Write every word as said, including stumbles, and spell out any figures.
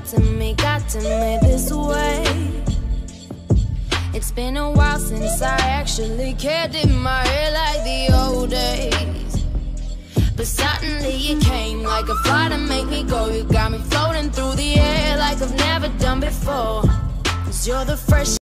to me, got to me this way. It's been a while since I actually cared in my hair like the old days. But suddenly you came like a fire to make me go. You got me floating through the air like I've never done before. 'Cause you're the fresh